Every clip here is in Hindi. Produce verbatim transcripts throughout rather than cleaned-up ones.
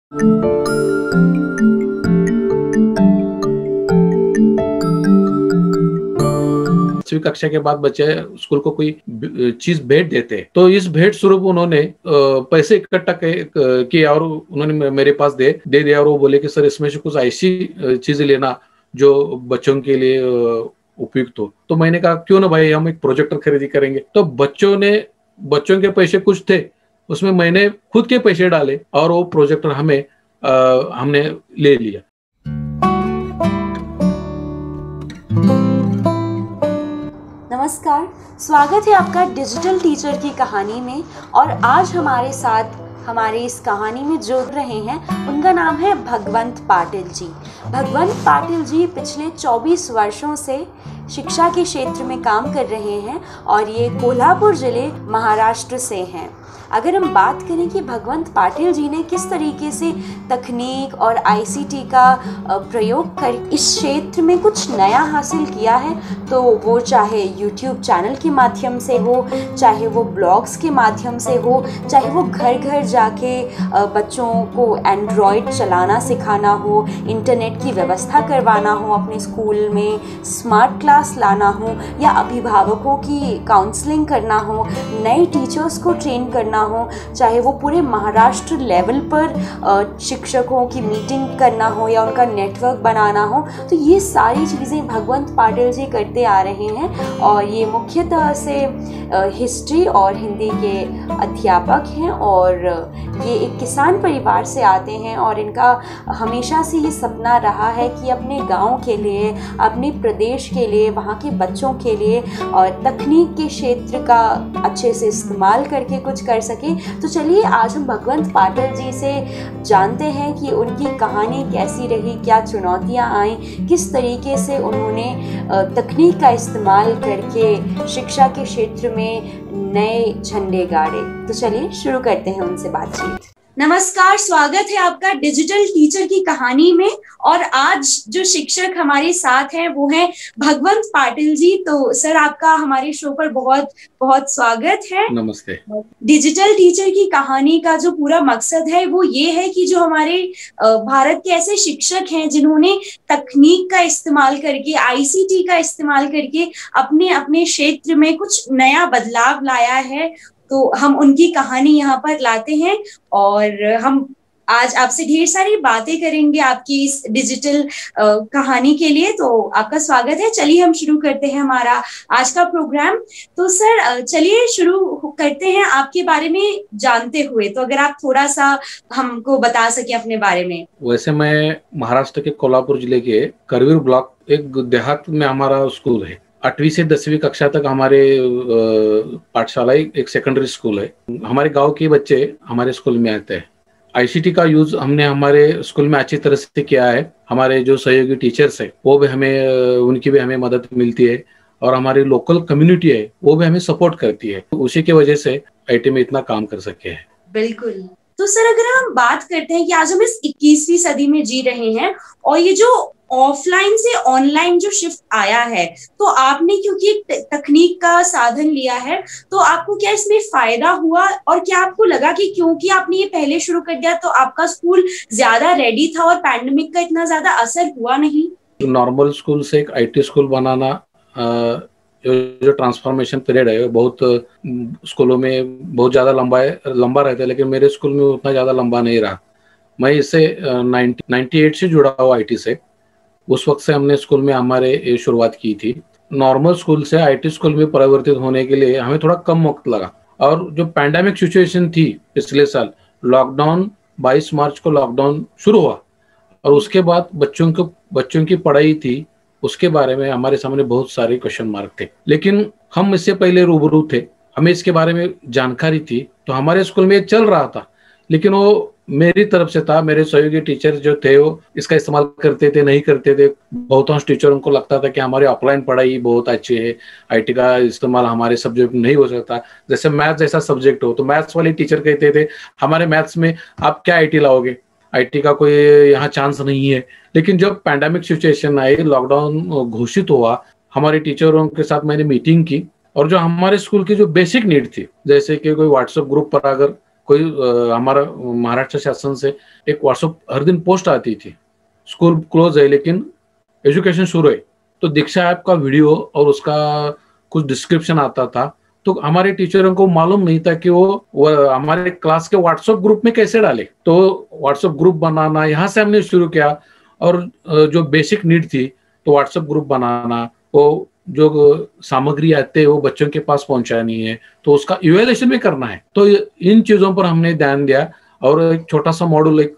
दसवीं कक्षा के बाद बच्चे स्कूल को कोई चीज भेंट देते हैं, तो इस भेंट स्वरूप उन्होंने पैसे इकट्ठा किए और उन्होंने मेरे पास दे दे दिया और वो बोले कि सर इसमें से कुछ ऐसी चीजें लेना जो बच्चों के लिए उपयुक्त हो। तो मैंने कहा क्यों ना भाई, हम एक प्रोजेक्टर खरीदी करेंगे। तो बच्चों ने बच्चों के पैसे कुछ थे, उसमें मैंने खुद के पैसे डाले और वो प्रोजेक्टर हमें आ, हमने ले लिया। नमस्कार, स्वागत है आपका डिजिटल टीचर की कहानी में। और आज हमारे साथ हमारी इस कहानी में जुड़ रहे हैं, उनका नाम है भगवंत पाटिल जी। भगवंत पाटिल जी पिछले चौबीस वर्षों से शिक्षा के क्षेत्र में काम कर रहे हैं और ये कोल्हापुर जिले महाराष्ट्र से हैं। अगर हम बात करें कि भगवंत पाटिल जी ने किस तरीके से तकनीक और आईसीटी का प्रयोग कर इस क्षेत्र में कुछ नया हासिल किया है, तो वो चाहे यूट्यूब चैनल के माध्यम से हो, चाहे वो ब्लॉग्स के माध्यम से हो, चाहे वो घर घर जाके बच्चों को एंड्रॉयड चलाना सिखाना हो, इंटरनेट की व्यवस्था करवाना हो अपने स्कूल में, स्मार्ट क्लास लाना हो, या अभिभावकों की काउंसलिंग करना हो, नए टीचर्स को ट्रेन करना हो, चाहे वो पूरे महाराष्ट्र लेवल पर शिक्षकों की मीटिंग करना हो या उनका नेटवर्क बनाना हो, तो ये सारी चीज़ें भगवंत पाटिल जी करते आ रहे हैं। और ये मुख्यतः से हिस्ट्री और हिंदी के अध्यापक हैं और ये एक किसान परिवार से आते हैं और इनका हमेशा से ये सपना रहा है कि अपने गांव के लिए, अपने प्रदेश के लिए, वहाँ के बच्चों के लिए और तकनीक के क्षेत्र का अच्छे से इस्तेमाल करके कुछ कर सके। तो चलिए आज हम भगवंत पाटिल जी से जानते हैं कि उनकी कहानी कैसी रही, क्या चुनौतियां आई, किस तरीके से उन्होंने तकनीक का इस्तेमाल करके शिक्षा के क्षेत्र में नए झंडे गाड़े। तो चलिए शुरू करते हैं उनसे बातचीत। नमस्कार, स्वागत है आपका डिजिटल टीचर की कहानी में। और आज जो शिक्षक हमारे साथ हैं वो हैं भगवंत पाटिल जी। तो सर आपका हमारे शो पर बहुत बहुत स्वागत है। नमस्ते। डिजिटल टीचर की कहानी का जो पूरा मकसद है वो ये है कि जो हमारे भारत के ऐसे शिक्षक हैं जिन्होंने तकनीक का इस्तेमाल करके, आईसीटी का इस्तेमाल करके अपने अपने क्षेत्र में कुछ नया बदलाव लाया है, तो हम उनकी कहानी यहाँ पर लाते हैं और हम आज आपसे ढेर सारी बातें करेंगे आपकी इस डिजिटल कहानी के लिए। तो आपका स्वागत है। चलिए हम शुरू करते हैं हमारा आज का प्रोग्राम। तो सर चलिए शुरू करते हैं आपके बारे में जानते हुए। तो अगर आप थोड़ा सा हमको बता सके अपने बारे में। वैसे मैं महाराष्ट्र के कोल्हापुर जिले के करवीर ब्लॉक एक देहात में हमारा स्कूल है। आठवीं से दसवीं कक्षा तक हमारे पाठशाला एक सेकेंडरी स्कूल है। हमारे गांव के बच्चे हमारे स्कूल में आते हैं। आईसीटी का यूज हमने हमारे स्कूल में अच्छी तरह से किया है। हमारे जो सहयोगी टीचर्स है वो भी हमें, उनकी भी हमें मदद मिलती है और हमारी लोकल कम्युनिटी है वो भी हमें सपोर्ट करती है। उसी की वजह से आईटी में इतना काम कर सके हैं। बिल्कुल। तो सर अगर हम बात करते हैं कि आज हम इस इक्कीसवीं सदी में जी रहे हैं और ये जो ऑफलाइन से ऑनलाइन जो शिफ्ट आया है, तो आपने क्योंकि एक तकनीक का साधन लिया है, तो आपको क्या इसमें फायदा हुआ और क्या आपको लगा कि क्योंकि आपने ये पहले शुरू कर दिया तो आपका स्कूल ज्यादा रेडी था और पैंडेमिक का इतना ज्यादा असर हुआ नहीं? नॉर्मल स्कूल से एक आईटी स्कूल बनाना, जो ट्रांसफॉर्मेशन पीरियड है बहुत स्कूलों में बहुत ज्यादा लंबा है लंबा रहता है, लेकिन मेरे स्कूल में उतना ज्यादा लंबा नहीं रहा। मैं इससे नाइन्टी एट से जुड़ा हुआ आईटी से। उस वक्त से हमने स्कूल में हमारे शुरुआत की थी। नॉर्मल स्कूल से आईटी स्कूल में परिवर्तित होने के लिए हमें थोड़ा कम वक्त लगा। और जो पैंडेमिक सिचुएशन थी पिछले साल, लॉकडाउन बाईस मार्च को लॉकडाउन शुरू हुआ और उसके बाद बच्चों को बच्चों की पढ़ाई थी, उसके बारे में हमारे सामने बहुत सारे क्वेश्चन मार्क थे। लेकिन हम इससे पहले रूबरू थे, हमें इसके बारे में जानकारी थी, तो हमारे स्कूल में चल रहा था। लेकिन वो मेरी तरफ से था, मेरे सहयोगी टीचर जो थे वो इसका इस्तेमाल करते थे, नहीं करते थे। बहुतांश टीचरों को लगता था कि हमारी ऑफलाइन पढ़ाई बहुत अच्छी है, आईटी का इस्तेमाल हमारे सब्जेक्ट में नहीं हो सकता। जैसे मैथ्स जैसा सब्जेक्ट हो तो मैथ्स वाले टीचर कहते थे हमारे मैथ्स में आप क्या आईटी लाओगे, आईटी का कोई यहाँ चांस नहीं है। लेकिन जब पैंडेमिक सिचुएशन आई, लॉकडाउन घोषित हुआ, हमारे टीचरों के साथ मैंने मीटिंग की और जो हमारे स्कूल की जो बेसिक नीड थी, जैसे कि कोई व्हाट्सएप ग्रुप पर अगर कोई आ, हमारा महाराष्ट्र शासन से एक व्हाट्सएप हर दिन पोस्ट आती थी, स्कूल क्लोज है लेकिन एजुकेशन शुरू है, तो दीक्षा ऐप का वीडियो और उसका कुछ डिस्क्रिप्शन आता था। तो हमारे टीचरों को मालूम नहीं था कि वो, वो हमारे क्लास के व्हाट्सएप ग्रुप में कैसे डाले। तो व्हाट्सएप ग्रुप बनाना यहाँ से हमने शुरू किया, और जो बेसिक नीड थी तो व्हाट्सएप ग्रुप बनाना, वो जो सामग्री आते हैं वो बच्चों के पास पहुंचानी है, तो उसका इवैल्यूएशन भी करना है। तो इन चीजों पर हमने ध्यान दिया, और एक छोटा सा मॉड्यूल, एक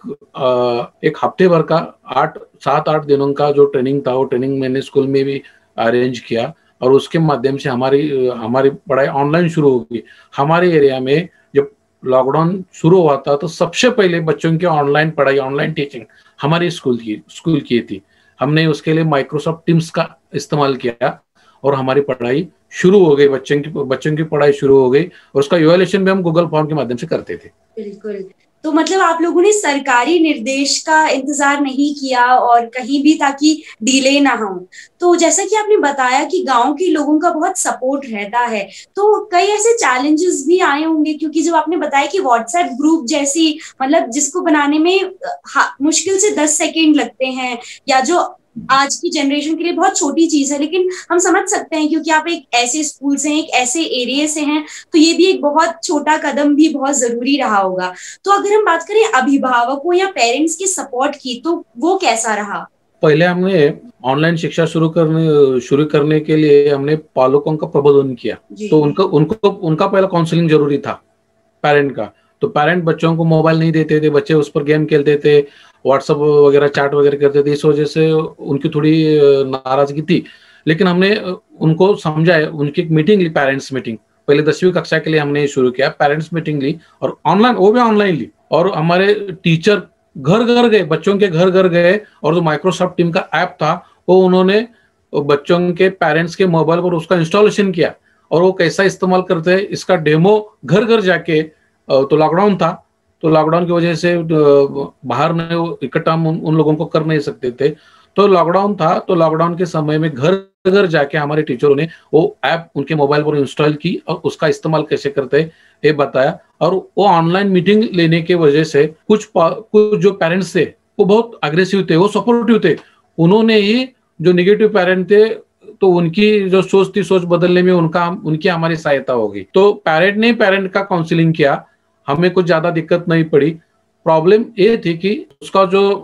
एक हफ्ते भर का आठ सात आठ दिनों का जो ट्रेनिंग था, वो ट्रेनिंग मैंने स्कूल में भी अरेंज किया, और उसके माध्यम से हमारी हमारी पढ़ाई ऑनलाइन शुरू हो गई। हमारे एरिया में जब लॉकडाउन शुरू हुआ था तो सबसे पहले बच्चों की ऑनलाइन पढ़ाई, ऑनलाइन टीचिंग हमारी स्कूल की स्कूल की थी। हमने उसके लिए माइक्रोसॉफ्ट टीम्स का इस्तेमाल किया, और हमारी पढ़ाई शुरू हो गई, बच्चों की बच्चों की पढ़ाई शुरू हो गई, और उसका इवैल्यूएशन भी हम गूगल फॉर्म के माध्यम से करते थे। बिल्कुल। तो मतलब आप लोगों ने सरकारी निर्देश का इंतजार नहीं किया और कहीं भी, ताकि डिले ना हो। तो जैसा कि आपने बताया कि गांव के लोगों का बहुत सपोर्ट रहता है, तो कई ऐसे चैलेंजेस भी आए होंगे, क्योंकि जब आपने बताया कि व्हाट्सएप ग्रुप जैसी, मतलब जिसको बनाने में मुश्किल से दस सेकेंड लगते हैं, या जो आज की जनरेशन के लिए बहुत छोटी चीज है, लेकिन हम समझ सकते हैं क्योंकि आप एक ऐसे स्कूल से, एक ऐसे एरिया से हैं, तो ये भी एक बहुत छोटा कदम भी बहुत जरूरी रहा होगा। तो अगर हम बात करें अभिभावकों या पेरेंट्स की सपोर्ट की, तो वो कैसा रहा? पहले हमने ऑनलाइन शिक्षा शुरू करने शुरू करने के लिए हमने पालकों का प्रबोधन किया। तो उनका उनको उनका पहला काउंसलिंग जरूरी था, पेरेंट का। तो पेरेंट बच्चों को मोबाइल नहीं देते थे, बच्चे उस पर गेम खेलते थे, व्हाट्सएप वगैरह चैट वगैरह करते थे, इस वजह से उनकी थोड़ी नाराजगी थी। लेकिन हमने उनको समझाया, उनकी एक मीटिंग ली, पेरेंट्स मीटिंग। पहले दसवीं कक्षा के लिए हमने शुरू किया, पेरेंट्स मीटिंग ली, और ऑनलाइन, वो भी ऑनलाइन ली, और हमारे टीचर घर घर गए, बच्चों के घर घर गए, और जो माइक्रोसॉफ्ट टीम का ऐप था वो उन्होंने बच्चों के पेरेंट्स के मोबाइल पर उसका इंस्टॉलेशन किया, और वो कैसा इस्तेमाल करते हैं इसका डेमो घर घर जाके। तो लॉकडाउन था, तो लॉकडाउन की वजह से बाहर में इकट्ठा उन, उन लोगों को कर नहीं सकते थे। तो लॉकडाउन था, तो लॉकडाउन के समय में घर घर जाके हमारे टीचरों ने वो ऐप उनके मोबाइल पर इंस्टॉल की, और उसका इस्तेमाल कैसे करते हैं ये बताया। और वो ऑनलाइन मीटिंग लेने के वजह से कुछ कुछ जो पेरेंट्स थे वो बहुत अग्रेसिव थे, वो सपोर्टिव थे। उन्होंने ही, जो निगेटिव पेरेंट थे, तो उनकी जो सोच थी, सोच बदलने में उनका उनकी हमारी सहायता होगी। तो पेरेंट ने पेरेंट का काउंसलिंग किया, हमें कुछ ज्यादा दिक्कत नहीं पड़ी। प्रॉब्लम ये थी कि उसका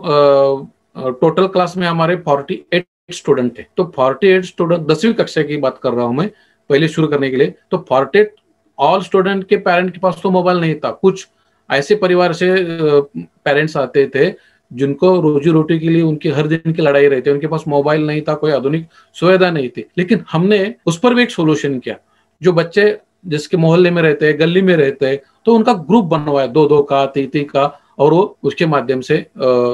जो टोटल क्लास में हमारे अड़तालीस स्टूडेंट थे, तो अड़तालीस स्टूडेंट, दसवीं कक्षा की बात कर रहा हूं मैं, पहले शुरू करने के लिए। तो अड़तालीस ऑल स्टूडेंट के पेरेंट के पास तो मोबाइल नहीं था। कुछ ऐसे परिवार से पेरेंट्स आते थे जिनको रोजी रोटी के लिए उनकी हर दिन की लड़ाई रहती है, उनके पास मोबाइल नहीं था, कोई आधुनिक सुविधा नहीं थी। लेकिन हमने उस पर भी एक सोल्यूशन किया। जो बच्चे जिसके मोहल्ले में रहते हैं, गली में रहते हैं, तो उनका ग्रुप बनवाया, दो दो का, तीन तीन का, और वो उसके माध्यम से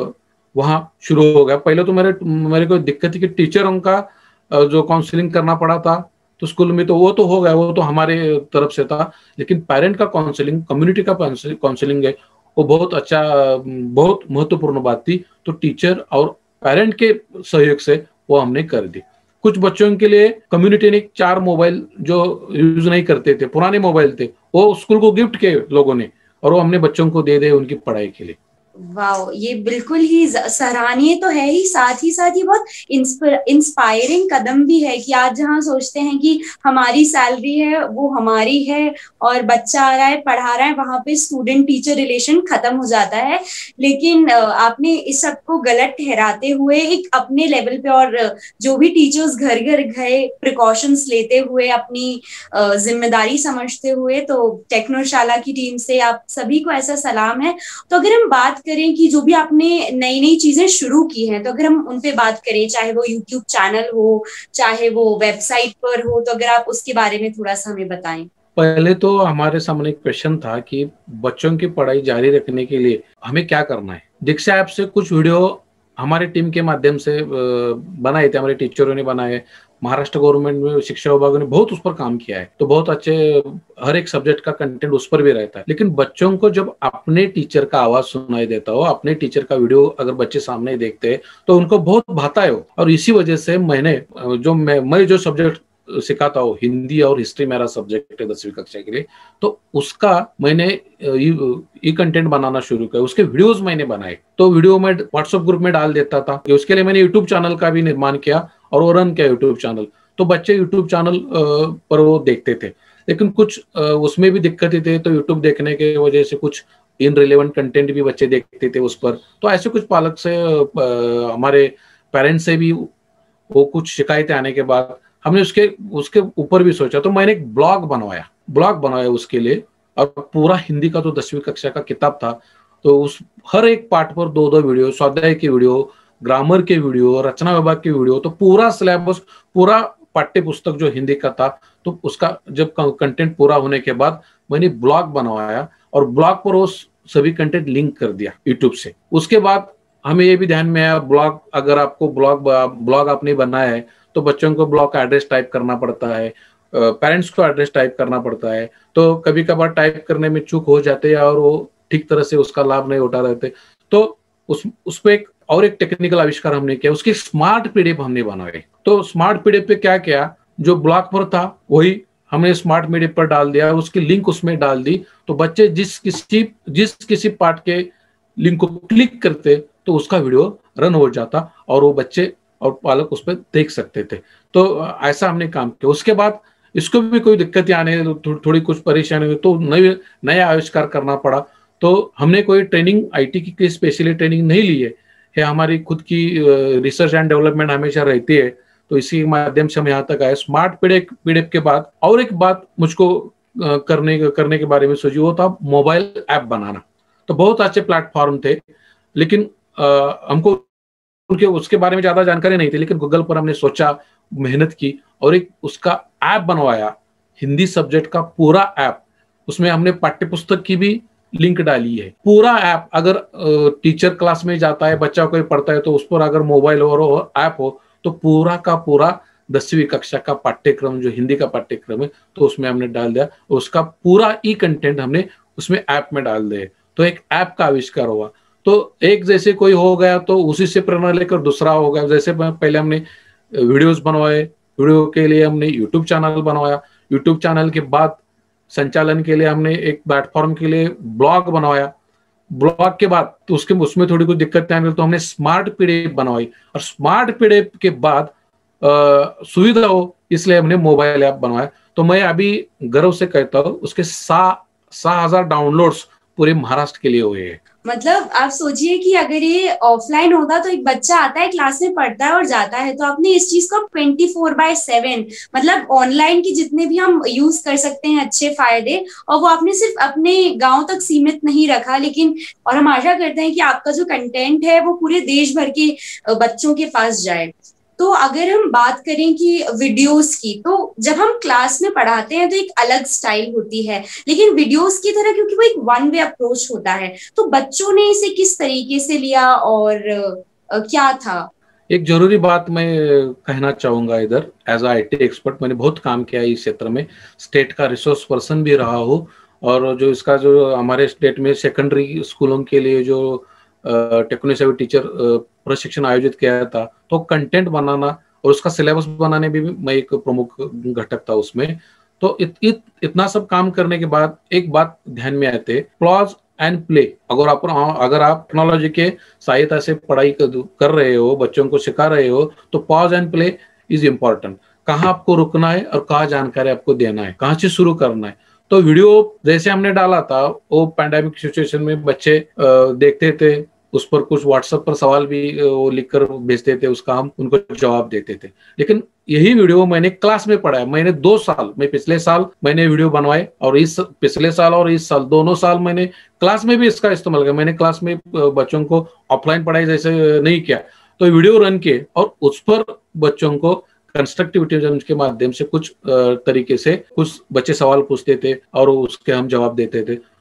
वहां शुरू हो गया। पहले तो मेरे मेरे को दिक्कत थी कि टीचरों का जो काउंसलिंग करना पड़ा था, तो स्कूल में तो वो तो हो गया, वो तो हमारे तरफ से था। लेकिन पेरेंट का काउंसलिंग, कम्युनिटी का काउंसलिंग है, वो बहुत अच्छा, बहुत महत्वपूर्ण बात थी। तो टीचर और पेरेंट के सहयोग से वो हमने कर दी। कुछ बच्चों के लिए कम्युनिटी ने चार मोबाइल जो यूज नहीं करते थे, पुराने मोबाइल थे, वो स्कूल को गिफ्ट किए लोगों ने, और वो हमने बच्चों को दे दे उनकी पढ़ाई के लिए। वाह, ये बिल्कुल ही सराहनीय तो है ही, साथ ही साथ ही बहुत इंस्पायरिंग कदम भी है कि आज जहाँ सोचते हैं कि हमारी सैलरी है वो हमारी है और बच्चा आ रहा है पढ़ा रहा है, वहां पे स्टूडेंट टीचर रिलेशन खत्म हो जाता है। लेकिन आपने इस सब को गलत ठहराते हुए एक अपने लेवल पे, और जो भी टीचर्स घर घर गए प्रिकॉशंस लेते हुए, अपनी जिम्मेदारी समझते हुए, तो टेक्नोशाला की टीम से आप सभी को ऐसा सलाम है। तो अगर हम बात करें कि जो भी आपने नई नई चीजें शुरू की हैं, तो अगर हम उन पे बात करें, चाहे वो यूट्यूब चैनल हो, चाहे वो वेबसाइट पर हो, तो अगर आप उसके बारे में थोड़ा सा हमें बताएं। पहले तो हमारे सामने एक क्वेश्चन था कि बच्चों की पढ़ाई जारी रखने के लिए हमें क्या करना है। दीक्षा ऐप से कुछ वीडियो हमारी टीम के माध्यम से बनाए थे, हमारे टीचरों ने बनाए। महाराष्ट्र गवर्नमेंट में शिक्षा विभाग ने बहुत उस पर काम किया है, तो बहुत अच्छे, हर एक सब्जेक्ट का कंटेंट उस पर भी रहता है। लेकिन बच्चों को जब अपने टीचर का आवाज सुनाई देता हो, अपने टीचर का वीडियो अगर बच्चे सामने देखते हैं, तो उनको बहुत भाता है। और इसी वजह से मैंने जो मैं, मैं जो सब्जेक्ट सिखाता हूँ, हिंदी और हिस्ट्री मेरा सब्जेक्ट है दसवीं कक्षा के लिए, तो उसका मैंने ई कंटेंट बनाना शुरू किया, उसके वीडियोस मैंने बनाए, तो वीडियो मैं व्हाट्सएप ग्रुप में डाल देता था। उसके लिए मैंने यूट्यूब चैनल का भी निर्माण किया और वो रन किया यूट्यूब चैनल, तो बच्चे यूट्यूब चैनल पर वो देखते थे, लेकिन कुछ उसमें भी दिक्कतें थे, तो यूट्यूब देखने के वजह से कुछ इनरिलेवेंट कंटेंट भी बच्चे देखते थे उस पर। तो ऐसे कुछ पालक से, हमारे पेरेंट्स से भी वो कुछ शिकायतें आने के बाद हमने उसके उसके ऊपर भी सोचा, तो मैंने एक ब्लॉग बनवाया ब्लॉग बनाया उसके लिए, और पूरा हिंदी का जो दसवीं कक्षा का किताब था, तो उस हर एक पार्ट पर दो दो वीडियो, स्वाध्याय की वीडियो, ग्रामर के वीडियो, रचना विभाग की वीडियो, तो पूरा सिलेबस, पूरा पाठ्य पुस्तक जो हिंदी का था, तो उसका जब कंटेंट पूरा होने के बाद मैंने ब्लॉग बनवाया और ब्लॉग पर वो सभी कंटेंट लिंक कर दिया यूट्यूब से। उसके बाद हमें ये भी ध्यान में आया, ब्लॉग अगर आपको ब्लॉग ब्लॉग आपने बनाया है तो बच्चों को ब्लॉग का एड्रेस टाइप करना पड़ता है, पेरेंट्स को एड्रेस टाइप करना पड़ता है, तो कभी कभार टाइप करने में चूक हो जाते हैं और वो ठीक तरह से उसका लाभ नहीं उठा रहते, तो उस उस पे एक और एक टेक्निकल आविष्कार हमने किया, उसकी स्मार्ट पीडीएफ हमने बनाई। तो स्मार्ट पीडीएफ पे क्या किया, जो ब्लॉग पर था वही हमने स्मार्ट पीडीएफ पर डाल दिया, उसकी लिंक उसमें डाल दी, तो बच्चे जिस किसी जिस किसी पार्ट के लिंक को क्लिक करते तो उसका वीडियो रन हो जाता और वो बच्चे और पालक उस पर देख सकते थे। तो ऐसा हमने काम किया। उसके बाद इसको भी कोई दिक्कतें आने, थो, थोड़ी कुछ परेशानी हुई, तो नए नया आविष्कार करना पड़ा। तो हमने कोई ट्रेनिंग आईटी की स्पेशली ट्रेनिंग नहीं ली है, है हमारी खुद की रिसर्च एंड डेवलपमेंट हमेशा रहती है, तो इसी माध्यम से हम यहाँ तक आए। स्मार्ट पीडीएफ पीडीएफ के बाद और एक बात मुझको करने करने के बारे में सोची, वो था मोबाइल ऐप बनाना। तो बहुत अच्छे प्लेटफॉर्म थे, लेकिन आ, हमको उनके उसके बारे में ज्यादा जानकारी नहीं थी, लेकिन गूगल पर हमने सोचा, मेहनत की और एक उसका ऐप बनवाया, हिंदी सब्जेक्ट का पूरा ऐप। उसमें हमने पाठ्य पुस्तक की भी लिंक डाली है। पूरा ऐप अगर टीचर क्लास में जाता है, बच्चा कोई पढ़ता है, तो उस पर अगर मोबाइल और ऐप हो तो पूरा का पूरा दसवीं कक्षा का पाठ्यक्रम जो हिंदी का पाठ्यक्रम है, तो उसमें हमने डाल दिया। उसका पूरा ई कंटेंट हमने उसमें ऐप में डाल दिया, तो एक ऐप का आविष्कार हुआ। तो एक जैसे कोई हो गया तो उसी से प्रेरणा लेकर दूसरा हो गया। जैसे पहले हमने वीडियोस बनवाए, वीडियो के लिए हमने यूट्यूब चैनल बनवाया, यूट्यूब चैनल के बाद संचालन के लिए हमने एक प्लेटफॉर्म के लिए ब्लॉग बनवाया, ब्लॉग के बाद तो उसके उसमें थोड़ी कुछ दिक्कत आई तो हमने स्मार्ट पीडीएफ बनवाई, और स्मार्ट पीडीएफ के बाद सुविधा हो इसलिए हमने मोबाइल ऐप बनवाया। तो मैं अभी गर्व से कहता हूँ उसके सा सा हजार डाउनलोड्स पूरे महाराष्ट्र के लिए हुए हैं। मतलब आप सोचिए कि अगर ये ऑफलाइन होता तो एक बच्चा आता है, क्लास में पढ़ता है और जाता है, तो आपने इस चीज को ट्वेंटी फोर बाय सेवन मतलब ऑनलाइन की जितने भी हम यूज कर सकते हैं अच्छे फायदे, और वो आपने सिर्फ अपने गांव तक सीमित नहीं रखा, लेकिन और हम आशा करते हैं कि आपका जो कंटेंट है वो पूरे देश भर के बच्चों के पास जाए। तो अगर हम बात करें कि वीडियोस की, तो जब हम क्लास में पढ़ाते हैं तो एक अलग स्टाइल होती है, लेकिन वीडियोस की तरह क्योंकि वो एक वन वे अप्रोच होता है, तो बच्चों ने इसे किस तरीके से लिया और आ, क्या था? एक जरूरी बात मैं कहना चाहूंगा इधर, एज आई टी एक्सपर्ट मैंने बहुत काम किया इस क्षेत्र में, स्टेट का रिसोर्स पर्सन भी रहा हूँ, और जो इसका जो हमारे स्टेट में सेकेंडरी स्कूलों के लिए जो टेक्निकल टीचर प्रशिक्षण आयोजित किया था, तो कंटेंट बनाना और उसका सिलेबस बनाने में भी मैं एक प्रमुख घटक था उसमें। तो इत, इत, इतना सब काम करने के बाद एक बात ध्यान में आते, पॉज एंड प्ले। अगर आप अगर आप टेक्नोलॉजी के सहायता से पढ़ाई कर रहे हो, बच्चों को सिखा रहे हो, तो pause and play is important. कहाँ आपको रुकना है और कहाँ जानकारी आपको देना है, कहाँ से शुरू करना है। तो वीडियो जैसे हमने डाला था, वो पैंडेमिक सिचुएशन में बच्चे देखते थे, उस पर कुछ व्हाट्सएप पर सवाल भी वो लिखकर भेजते थे, उसका हम उनको जवाब देते थे। लेकिन यही वीडियो मैंने क्लास में पढ़ाया। मैंने दो साल मैं पिछले साल मैंने वीडियो बनवाए, और इस पिछले साल और इस साल दोनों साल मैंने क्लास में भी इसका इस्तेमाल किया। मैंने क्लास में बच्चों को ऑफलाइन पढ़ाई जैसे नहीं किया, तो वीडियो रन किए और उस पर बच्चों को कंस्ट्रक्टिविटी के माध्यम से कुछ तरीके से कुछ बच्चे सवाल पूछते थे और उसके हम जवाब देते थे।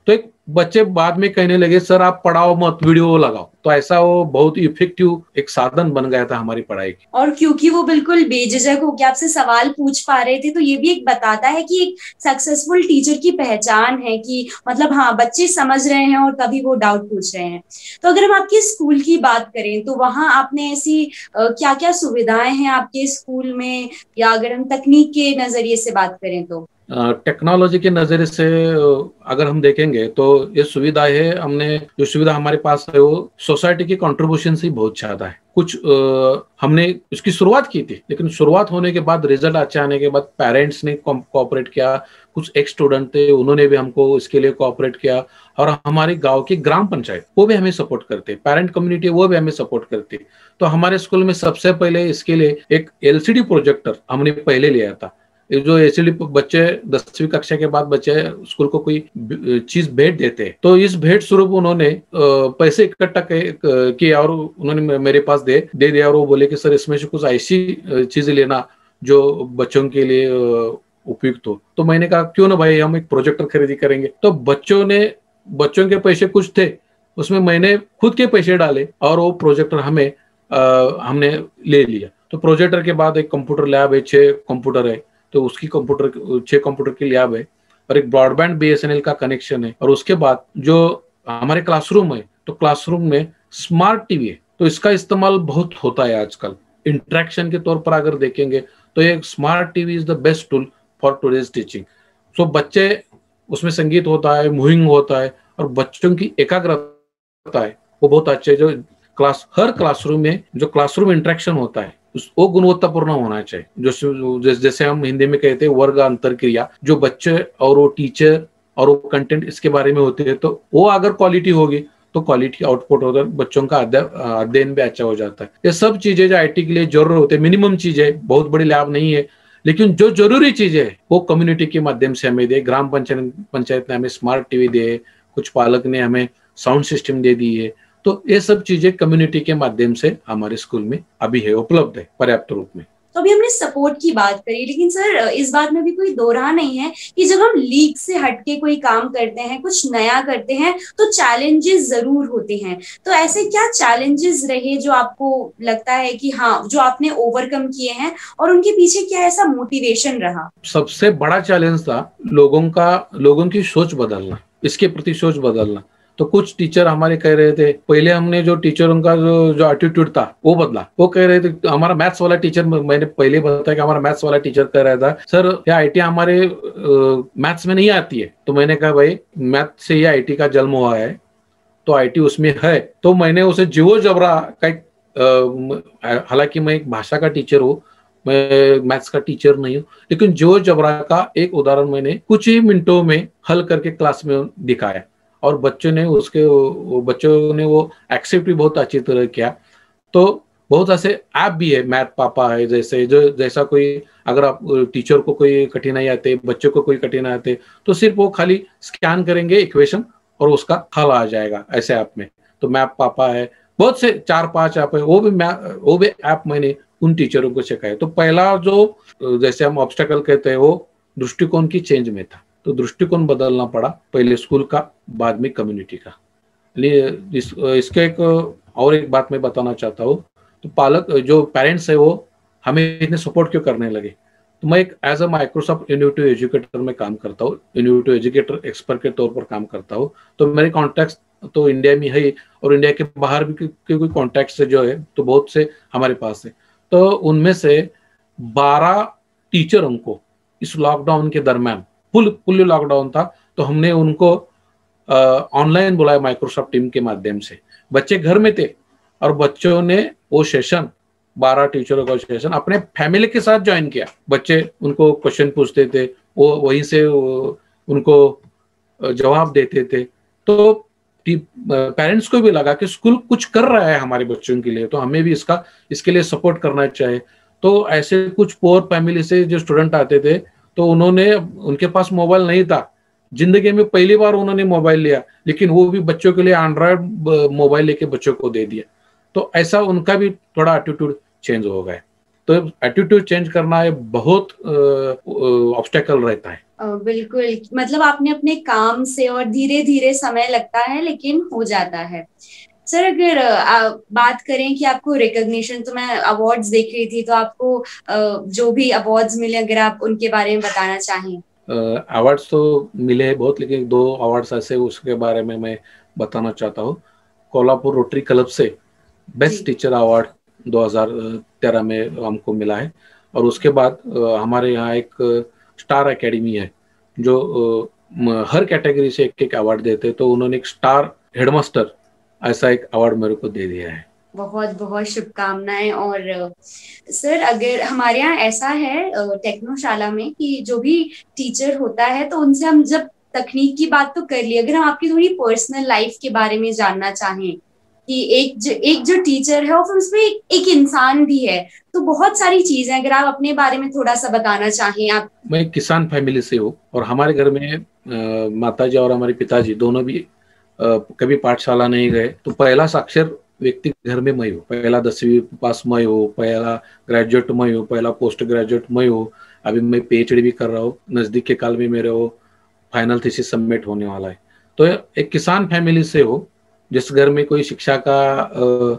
तो एक बच्चे बाद में कहने लगे सर आप पढ़ाओ मत, वीडियो लगाओ। तो ऐसा वो बहुत ही इफेक्टिव एक साधन बन गया था हमारी पढ़ाई की। और क्योंकि वो बिल्कुल बेझिझक होकर आपसे सवाल पूछ पा रहे थे, तो ये भी एक बताता है कि एक सक्सेसफुल टीचर की पहचान है कि मतलब हाँ, बच्चे समझ रहे हैं और तभी वो डाउट पूछ रहे हैं। तो अगर हम आपके स्कूल की बात करें तो वहां आपने ऐसी क्या क्या सुविधाएं हैं आपके स्कूल में, या अगर हम तकनीक के नजरिए से बात करें तो? टेक्नोलॉजी के नजरिए से अगर हम देखेंगे तो ये सुविधा है, हमने जो सुविधा हमारे पास है वो सोसाइटी की कंट्रीब्यूशन से बहुत ज्यादा है। कुछ आ, हमने इसकी शुरुआत की थी, लेकिन शुरुआत होने के बाद रिजल्ट अच्छे आने के बाद पेरेंट्स ने कोऑपरेट किया, कुछ एक स्टूडेंट थे उन्होंने भी हमको इसके लिए कोऑपरेट किया, और हमारे गांव की ग्राम पंचायत वो भी हमें सपोर्ट करते, पेरेंट कम्युनिटी वो भी हमें सपोर्ट करती। तो हमारे स्कूल में सबसे पहले इसके लिए एक एलसीडी प्रोजेक्टर हमने पहले लिया था। जो एलसीडी बच्चे दसवीं कक्षा के बाद बच्चे स्कूल को कोई चीज भेंट देते हैं, तो इस भेंट स्वरूप उन्होंने पैसे इकट्ठा किए और उन्होंने मेरे पास दे दे दिया, और वो बोले कि सर इसमें से कुछ ऐसी चीजें लेना जो बच्चों के लिए उपयुक्त हो। तो मैंने कहा क्यों ना भाई, हम एक प्रोजेक्टर खरीदी करेंगे। तो बच्चों ने बच्चों के पैसे कुछ थे, उसमें मैंने खुद के पैसे डाले और वो प्रोजेक्टर हमें आ, हमने ले लिया। तो प्रोजेक्टर के बाद एक कंप्यूटर लैब है, छह कंप्यूटर है, तो उसकी कंप्यूटर छह कंप्यूटर की लैब है, और एक ब्रॉडबैंड बीएसएनएल का कनेक्शन है। और उसके बाद जो हमारे क्लासरूम है, तो क्लासरूम में स्मार्ट टीवी है, तो इसका इस्तेमाल बहुत होता है आजकल इंटरेक्शन के तौर पर अगर देखेंगे तो ये smart TV is the best tool for today's teaching. So बच्चे उसमें संगीत होता है, मूविंग होता है, और बच्चों की एकाग्रता है वो बहुत अच्छे। जो क्लास हर क्लासरूम में जो क्लासरूम इंटरेक्शन होता है वो गुणवत्तापूर्ण होना चाहिए। जो जैसे हम हिंदी में कहते हैं वर्ग अंतर क्रिया, जो बच्चे और वो टीचर और वो कंटेंट इसके बारे में होते हैं, तो वो अगर क्वालिटी होगी तो क्वालिटी आउटपुट होता है, बच्चों का अध्ययन भी अच्छा हो जाता है। ये सब चीजें जो आईटी के लिए जरूर होते हैं, मिनिमम चीजें, बहुत बड़ी लैब नहीं है, लेकिन जो जरूरी चीजें है वो कम्युनिटी के माध्यम से हमें दे। ग्राम पंचायत पंचायत ने हमें स्मार्ट टीवी दे, कुछ पालक ने हमें साउंड सिस्टम दे दी है। तो ये सब चीजें कम्युनिटी के माध्यम से हमारे स्कूल में अभी है, उपलब्ध है पर्याप्त रूप में। तो अभी हमने सपोर्ट की बात करी, लेकिन सर इस बात में भी कोई दो राह नहीं है कि जब हम लीग से हटके कोई काम करते हैं, कुछ नया करते हैं, तो चैलेंजेस जरूर होते हैं। तो ऐसे क्या चैलेंजेस रहे जो आपको लगता है कि हाँ, जो आपने ओवरकम किए हैं, और उनके पीछे क्या ऐसा मोटिवेशन रहा? सबसे बड़ा चैलेंज था लोगों का लोगों की सोच बदलना, इसके प्रति सोच बदलना। तो कुछ टीचर हमारे कह रहे थे, पहले हमने जो टीचरों का जो जो एटीट्यूड था वो बदला। वो कह रहे थे, हमारा मैथ्स वाला टीचर, मैंने पहले बताया कि हमारा मैथ्स वाला टीचर कह रहा था सर ये आईटी हमारे मैथ्स में नहीं आती है। तो मैंने कहा भाई मैथ से ही आईटी का जन्म हुआ है, तो आईटी उसमें है। तो मैंने उसे जीवो जबरा का, हालांकि मैं एक भाषा का टीचर हूँ, मैं मैथ्स का टीचर नहीं हूँ, लेकिन जीवो जबरा का एक उदाहरण मैंने कुछ ही मिनटों में हल करके क्लास में दिखाया, और बच्चों ने उसके वो बच्चों ने वो एक्सेप्ट भी बहुत अच्छी तरह किया। तो बहुत ऐसे ऐप भी है, मैथ पापा है, जैसे जो जैसा कोई अगर आप टीचर को कोई कठिनाई आते, बच्चों को कोई कठिनाई आते, तो सिर्फ वो खाली स्कैन करेंगे इक्वेशन और उसका हल आ जाएगा ऐसे ऐप में। तो मैथ पापा है, बहुत से चार पांच ऐप है, वो भी वो भी ऐप मैंने उन टीचरों को सिखाया। तो पहला जो जैसे हम ऑब्स्टेकल कहते हैं वो दृष्टिकोण की चेंज में था, तो दृष्टिकोण बदलना पड़ा, पहले स्कूल का बाद में कम्युनिटी का। इस, इसके एक और एक बात मैं बताना चाहता हूँ, तो पालक जो पेरेंट्स है वो हमें इतने सपोर्ट क्यों करने लगे। तो मैं एक as a Microsoft innovative educator में काम करता हूँ, इनोवेटिव एजुकेटर एक्सपर्ट के तौर पर काम करता हूँ। तो मेरे कॉन्टैक्ट तो इंडिया में है, और इंडिया के बाहर भी के कोई कॉन्टैक्ट जो है तो बहुत से हमारे पास है। तो उनमें से बारह टीचरों को इस लॉकडाउन के दरमियान, फुल फुल लॉकडाउन था, तो हमने उनको ऑनलाइन बुलाया माइक्रोसॉफ्ट टीम के माध्यम से। बच्चे घर में थे और बच्चों ने वो सेशन, बारह टीचरों का सेशन अपने फैमिली के साथ ज्वाइन किया। बच्चे उनको क्वेश्चन पूछते थे, वो वहीं से उनको जवाब देते थे। तो पेरेंट्स को भी लगा कि स्कूल कुछ कर रहा है हमारे बच्चों के लिए, तो हमें भी इसका इसके लिए सपोर्ट करना चाहिए। तो ऐसे कुछ पुअर फैमिली से जो स्टूडेंट आते थे, तो उन्होंने, उनके पास मोबाइल नहीं था, जिंदगी में पहली बार उन्होंने मोबाइल लिया, लेकिन वो भी बच्चों के लिए एंड्रॉयड मोबाइल लेके बच्चों को दे दिया। तो ऐसा उनका भी थोड़ा एटीट्यूड चेंज हो गया। तो एटीट्यूड चेंज करना है बहुत ऑब्स्टेकल रहता है, बिल्कुल, मतलब आपने अपने काम से, और धीरे धीरे समय लगता है लेकिन हो जाता है। सर अगर आ, बात करें कि आपको रिकॉग्निशन, तो मैं अवार्ड्स देख रही थी, तो आपको आ, जो भी अवार्ड्स मिले अगर आप उनके बारे में बताना चाहें। अवार्ड्स तो मिले हैं बहुत, लेकिन दो अवार्ड्स ऐसे उसके बारे में मैं बताना चाहता हूँ। कोल्हापुर रोटरी क्लब से बेस्ट टीचर अवार्ड दो हज़ार तेरह में हमको मिला है। और उसके बाद हमारे यहाँ एक स्टार एकेडमी है जो हर कैटेगरी से एक एक अवार्ड देते, तो उन्होंने एक स्टार हेडमास्टर ऐसा एक अवार्ड मेरे को दे दिया है। बहुत बहुत शुभकामनाएं। और सर अगर हमारे यहाँ ऐसा है टेक्नोशाला में कि जो भी टीचर होता है, तो उनसे हम जब तकनीक की बात तो कर ली, अगर हम आपकी थोड़ी पर्सनल लाइफ के बारे में जानना चाहें कि एक जो एक जो टीचर है और फिर उसमें एक, एक इंसान भी है, तो बहुत सारी चीजें, अगर आप अपने बारे में थोड़ा सा बताना चाहें। आप मैं एक किसान फैमिली से हूँ और हमारे घर में माताजी और हमारे पिताजी दोनों भी आ, कभी पाठशाला नहीं गए, तो पहला साक्षर व्यक्ति घर में मैं हूँ। पहला दसवीं पास मैं हूँ, पहला ग्रेजुएट मैं हूँ, पहला पोस्ट ग्रेजुएट मैं हूँ। अभी मैं पीएचडी भी कर रहा हूँ, नजदीक के काल में मेरे वो फाइनल थीसिस सबमिट होने वाला है। तो एक किसान फैमिली से हो जिस घर में कोई शिक्षा का आ,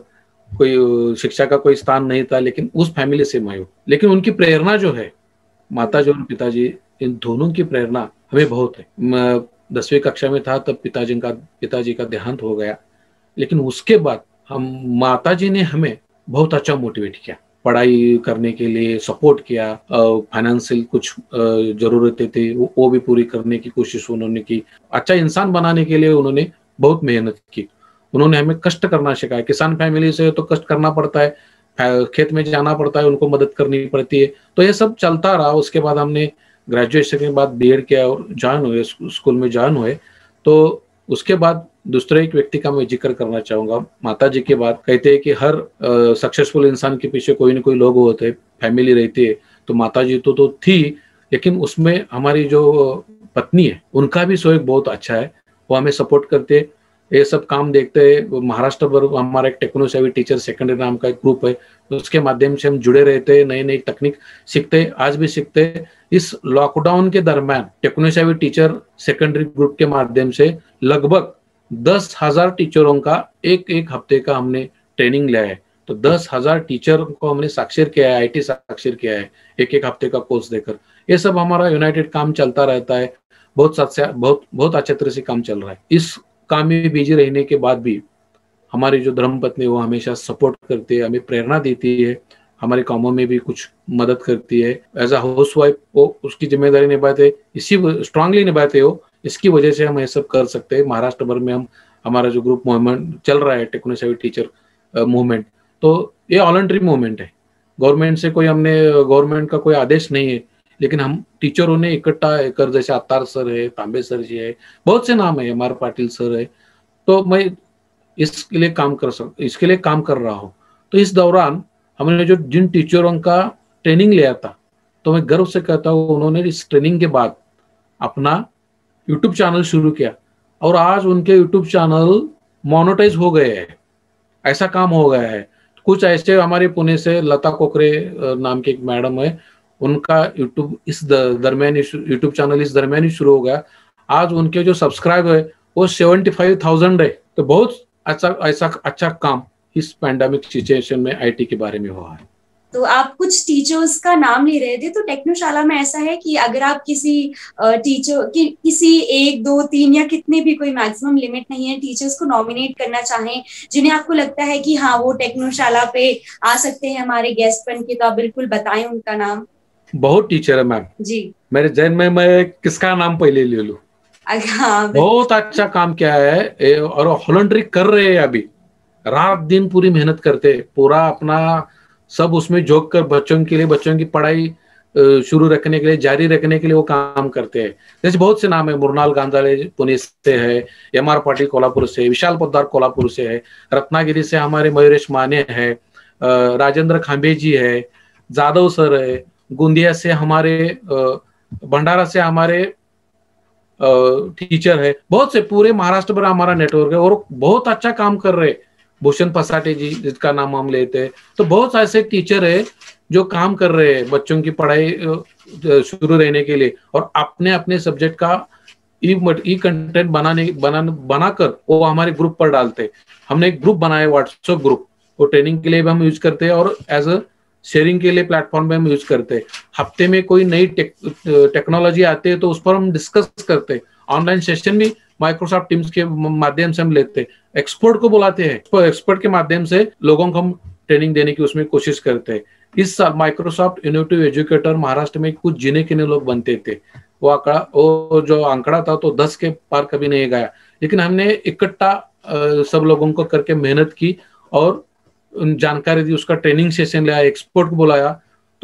कोई शिक्षा का कोई स्थान नहीं था, लेकिन उस फैमिली से मैं हूँ। लेकिन उनकी प्रेरणा जो है, माताजी और पिताजी, इन दोनों की प्रेरणा हमें बहुत है। मैं दसवीं कक्षा में था तब पिताजी का पिताजी का देहांत हो गया, लेकिन उसके बाद हम माताजी ने हमें बहुत अच्छा मोटिवेट किया, पढ़ाई करने के लिए सपोर्ट किया। फाइनेंशियल कुछ जरूरतें थी वो, वो भी पूरी करने की कोशिश उन्होंने की। अच्छा इंसान बनाने के लिए उन्होंने बहुत मेहनत की। उन्होंने हमें कष्ट करना सिखाया। किसान फैमिली से तो कष्ट करना पड़ता है, खेत में जाना पड़ता है, उनको मदद करनी पड़ती है। तो ये सब चलता रहा। उसके बाद हमने ग्रेजुएशन के बाद बीएड किया और ज्वाइन हुए, स्कूल में ज्वाइन हुए। तो उसके बाद दूसरे एक व्यक्ति का मैं जिक्र करना चाहूंगा। माता जी के बाद कहते हैं कि हर सक्सेसफुल इंसान के पीछे कोई ना कोई लोग होते हैं, फैमिली रहती है। तो माता जी तो, तो थी, लेकिन उसमें हमारी जो पत्नी है उनका भी सहयोग बहुत अच्छा है। वो हमें सपोर्ट करते हैं, ये सब काम देखते हैं। महाराष्ट्र भर हमारा एक टेक्नो सेवी टीचर सेकेंडरी नाम का एक ग्रुप है, उसके माध्यम से हम जुड़े रहते हैं, नई नई तकनीक सीखते हैं, आज भी सीखते हैं। इस लॉकडाउन के दरमियान टेक्नो सेवी टीचर सेकेंडरी ग्रुप के माध्यम से लगभग दस हजार टीचरों का एक एक हफ्ते का हमने ट्रेनिंग लिया है। तो दस हजार टीचर को हमने साक्षर किया है, आईटी साक्षर किया है एक एक हफ्ते का कोर्स देकर। ये सब हमारा यूनाइटेड काम चलता रहता है। बहुत बहुत बहुत अच्छे तरह से काम चल रहा है। इस काम में बिजी रहने के बाद भी हमारी जो धर्मपत्नी वो हमेशा सपोर्ट करती है, हमें प्रेरणा देती है, हमारे कामों में भी कुछ मदद करती है। एज अ हाउस वाइफ वो उसकी जिम्मेदारी निभाते, इसी स्ट्रांगली निभाते हो। इसकी वजह से हम ये सब कर सकते हैं। महाराष्ट्र भर में हम हमारा जो ग्रुप मूवमेंट चल रहा है टेक्नो सेवी टीचर मूवमेंट, तो ये वॉलंटरी मूवमेंट है। गवर्नमेंट से कोई हमने गवर्नमेंट का कोई आदेश नहीं है, लेकिन हम टीचरों ने इकट्ठा कर, जैसे अत्तार सर है, तांबे सर जी है, बहुत से नाम है, एम आर पाटिल सर है। तो मैं इसके लिए काम कर सक इसके लिए काम कर रहा हूँ। तो इस दौरान हमने जो जिन टीचरों का ट्रेनिंग लिया था, तो मैं गर्व से कहता हूँ उन्होंने इस ट्रेनिंग के बाद अपना यूट्यूब चैनल शुरू किया और आज उनके यूट्यूब चैनल मोनेटाइज हो गए हैं। ऐसा काम हो गया है। कुछ ऐसे हमारे पुणे से लता कोकरे नाम की एक मैडम है, उनका यूट्यूब इस दरमियान यूट्यूब चैनल इस दरमियान ही शुरू हो गया। आज उनके जो सब्सक्राइब है वो सेवेंटी फाइव थाउजेंड है। तो बहुत अच्छा ऐसा अच्छा काम इस पैंडेमिक सिचुएशन में आईटी के बारे में हुआ है। तो आप कुछ टीचर्स का नाम ले रहे थे, तो टेक्नोशाला में ऐसा है कि अगर आप किसी टीचर कि, किसी एक दो तीन या कितने भी, कोई मैक्सिमम लिमिट नहीं है, टीचर्स को नॉमिनेट करना चाहें जिन्हें आपको लगता है कि हाँ वो टेक्नोशाला पे आ सकते हैं हमारे गेस्ट बन के, तो आप बिल्कुल बताएं उनका नाम। बहुत टीचर है मैम जी, मेरे जहन में, मैं किसका नाम पहले ले लूं? हाँ, बहुत अच्छा काम किया है और वॉलंटरी कर रहे हैं, अभी रात दिन पूरी मेहनत करते, पूरा अपना सब उसमें झोंक कर बच्चों के लिए, बच्चों की पढ़ाई शुरू रखने के लिए, जारी रखने के लिए वो काम करते हैं। जैसे बहुत से नाम है, मुरनाल गांजाले पुणे से है, एम आर पाटिल कोल्हापुर से, विशाल पोद्दार कोल्हापुर से है, रत्नागिरी से हमारे मयूरेश माने है, राजेंद्र खांबे जी है, जादव सर है, गोंदिया से हमारे, भंडारा से हमारे टीचर है। बहुत से पूरे महाराष्ट्र भर हमारा नेटवर्क है और बहुत अच्छा काम कर रहे हैं। भूषण पसाटे जी जिसका नाम हम लेते हैं। तो बहुत ऐसे टीचर है जो काम कर रहे हैं बच्चों की पढ़ाई शुरू रहने के लिए, और अपने अपने सब्जेक्ट का ई ई कंटेंट बनाने बना बनाकर वो हमारे ग्रुप पर डालते। हमने एक ग्रुप बनाया व्हाट्सएप ग्रुप, वो ट्रेनिंग के लिए भी हम यूज करते हैं और एज अ शेयरिंग के लिए प्लेटफॉर्म पे हम यूज करते हैं। हफ्ते में कोई नई टेक, टेक्नोलॉजी आती है तो उस पर हम डिस्कस करते हैं। ऑनलाइन सेशन भी माइक्रोसॉफ्ट टीम्स के माध्यम से हम लेते हैं। एक्सपर्ट को बुलाते हैं, एक्सपर्ट के माध्यम से लोगों को हम ट्रेनिंग देने की उसमें कोशिश करते हैं। इस साल माइक्रोसॉफ्ट इनोवेटिव एजुकेटर महाराष्ट्र में कुछ जिने किने लोग बनते थे। वो आंकड़ा वो जो आंकड़ा था तो दस के पार कभी नहीं गया, लेकिन हमने इकट्ठा सब लोगों को करके मेहनत की और जानकारी दी, उसका ट्रेनिंग सेशन लिया, एक्सपर्ट को बुलाया, तो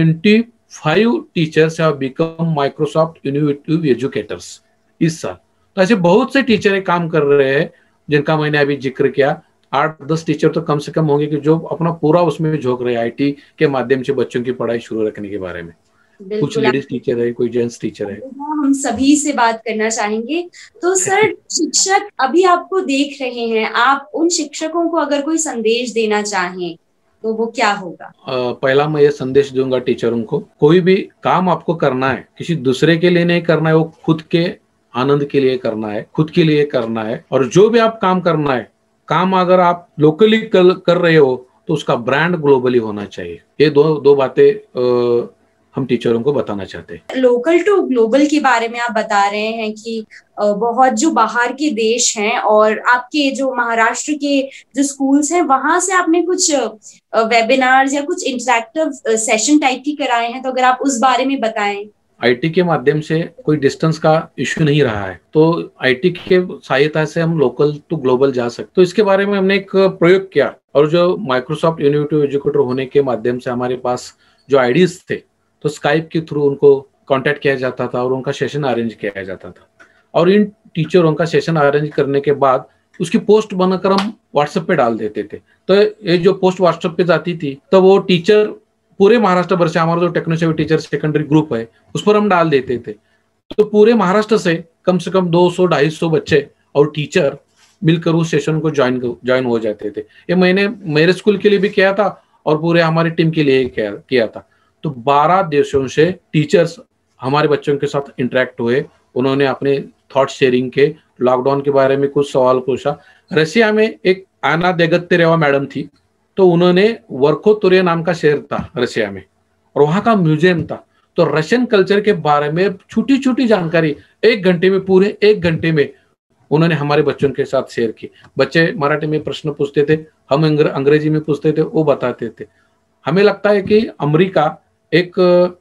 पच्चीस teachers have become Microsoft innovative educators इस साल। तो ऐसे बहुत से टीचर काम कर रहे हैं जिनका मैंने अभी जिक्र किया। आठ दस टीचर तो कम से कम होंगे कि जो अपना पूरा उसमें झोंक रहे हैं आईटी के माध्यम से बच्चों की पढ़ाई शुरू रखने के बारे में। कुछ लेडीज टीचर है, कोई जेंट्स टीचर है। हम सभी से बात करना चाहेंगे। तो सर, शिक्षक अभी आपको देख रहे हैं, आप उन शिक्षकों को अगर कोई संदेश देना चाहें तो वो क्या होगा? आ, पहला मैं ये संदेश दूंगा टीचरों को, कोई भी काम आपको करना है किसी दूसरे के लिए नहीं करना है, वो खुद के आनंद के लिए करना है, खुद के लिए करना है। और जो भी आप काम करना है, काम अगर आप लोकली कर, कर रहे हो तो उसका ब्रांड ग्लोबली होना चाहिए। ये दो दो बातें आ, हम टीचरों को बताना चाहते हैं। लोकल टू ग्लोबल के बारे में आप बता रहे हैं कि बहुत जो बाहर के देश हैं और आपके जो महाराष्ट्र के जो स्कूल्स हैं वहां से आपने कुछ वेबिनार्स या कुछ इंटरैक्टिव सेशन टाइप की कराए हैं, तो अगर आप उस बारे में बताएं। आईटी के माध्यम से कोई डिस्टेंस का इश्यू नहीं रहा है, तो आईटी के सहायता से हम लोकल टू ग्लोबल जा सकते। तो इसके बारे में हमने एक प्रयोग किया और जो माइक्रोसॉफ्ट इनोवेटिव एजुकेटर होने के माध्यम से हमारे पास जो आईडीज थे, तो स्काइप के थ्रू उनको कांटेक्ट किया जाता था और उनका सेशन अरेंज किया जाता था। और इन टीचरों का सेशन अरेंज करने के बाद उसकी पोस्ट बनाकर हम व्हाट्सएप पे डाल देते थे। तो ये जो पोस्ट व्हाट्सएप पे जाती थी तो वो टीचर पूरे महाराष्ट्र भर से, हमारा जो टेक्नोसेवी टीचर सेकेंडरी ग्रुप है उस पर हम डाल देते थे। तो पूरे महाराष्ट्र से कम से कम दो सौ ढाई सौ बच्चे और टीचर मिलकर उस सेशन को ज्वाइन ज्वाइन हो जाते थे। ये मैंने मेरे स्कूल के लिए भी किया था और पूरे हमारी टीम के लिए किया था। तो बारह देशों से टीचर्स हमारे बच्चों के साथ इंटरेक्ट हुए, उन्होंने अपने थॉट शेयरिंग के, लॉकडाउन के बारे में कुछ सवाल पूछा। रशिया में एक आना देगत्तेरेवा मैडम थी, तो उन्होंने वर्खोतुरे नाम का शहर था रशिया में और वहां का म्यूजियम था, तो रशियन कल्चर के बारे में छोटी छोटी जानकारी एक घंटे में, पूरे एक घंटे में उन्होंने हमारे बच्चों के साथ शेयर की। बच्चे मराठी में प्रश्न पूछते थे, हम अंग्रेजी में पूछते थे, वो बताते थे। हमें लगता है कि अमेरिका एक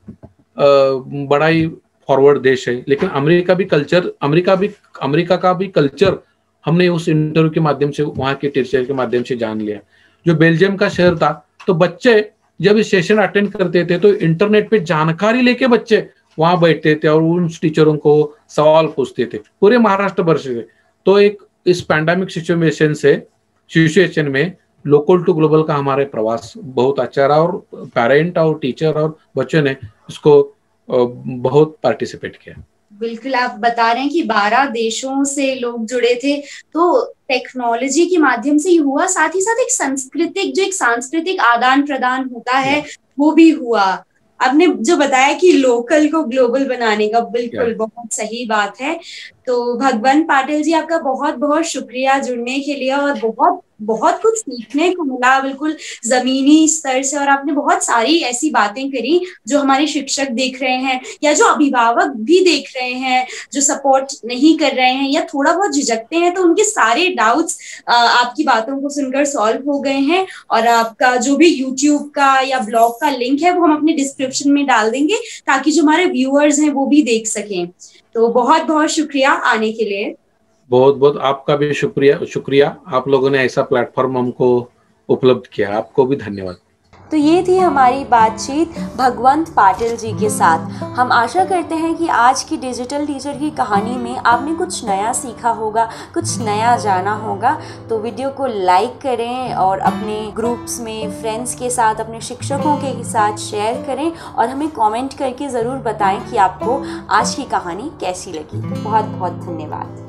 बड़ा ही फॉरवर्ड देश है, लेकिन अमेरिका भी कल्चर अमेरिका भी अमेरिका का भी कल्चर हमने उस इंटरव्यू के माध्यम से, वहां के टीचर के माध्यम से जान लिया। जो बेल्जियम का शहर था, तो बच्चे जब इस सेशन अटेंड करते थे तो इंटरनेट पे जानकारी लेके बच्चे वहां बैठते थे और उन टीचरों को सवाल पूछते थे पूरे महाराष्ट्र भर से। तो एक इस पैंडेमिक सिचुएशन से सिचुएशन में लोकल टू ग्लोबल का हमारे प्रवास बहुत अच्छा रहा और पेरेंट और टीचर और बच्चों ने इसको बहुत पार्टिसिपेट किया। बिल्कुल, आप बता रहे हैं कि बारह देशों से लोग जुड़े थे, तो टेक्नोलॉजी के माध्यम से ही हुआ, साथ ही साथ एक सांस्कृतिक जो एक सांस्कृतिक आदान प्रदान होता है वो भी हुआ। आपने जो बताया कि लोकल को ग्लोबल बनाने का, बिल्कुल बहुत सही बात है। तो भगवंत पाटिल जी, आपका बहुत बहुत शुक्रिया जुड़ने के लिए, और बहुत बहुत कुछ सीखने को मिला बिल्कुल जमीनी स्तर से। और आपने बहुत सारी ऐसी बातें करी जो हमारे शिक्षक देख रहे हैं या जो अभिभावक भी देख रहे हैं, जो सपोर्ट नहीं कर रहे हैं या थोड़ा बहुत झिझकते हैं, तो उनके सारे डाउट्स आपकी बातों को सुनकर सॉल्व हो गए हैं। और आपका जो भी यूट्यूब का या ब्लॉग का लिंक है वो हम अपने डिस्क्रिप्शन में डाल देंगे ताकि जो हमारे व्यूअर्स हैं वो भी देख सकें। तो बहुत बहुत शुक्रिया आने के लिए। बहुत बहुत आपका भी शुक्रिया शुक्रिया आप लोगों ने ऐसा प्लेटफॉर्म हमको उपलब्ध किया, आपको भी धन्यवाद। तो ये थी हमारी बातचीत भगवंत पाटिल जी के साथ। हम आशा करते हैं कि आज की डिजिटल टीचर की कहानी में आपने कुछ नया सीखा होगा, कुछ नया जाना होगा। तो वीडियो को लाइक करें और अपने ग्रुप्स में फ्रेंड्स के साथ, अपने शिक्षकों के साथ शेयर करें और हमें कमेंट करके ज़रूर बताएं कि आपको आज की कहानी कैसी लगी। बहुत बहुत धन्यवाद।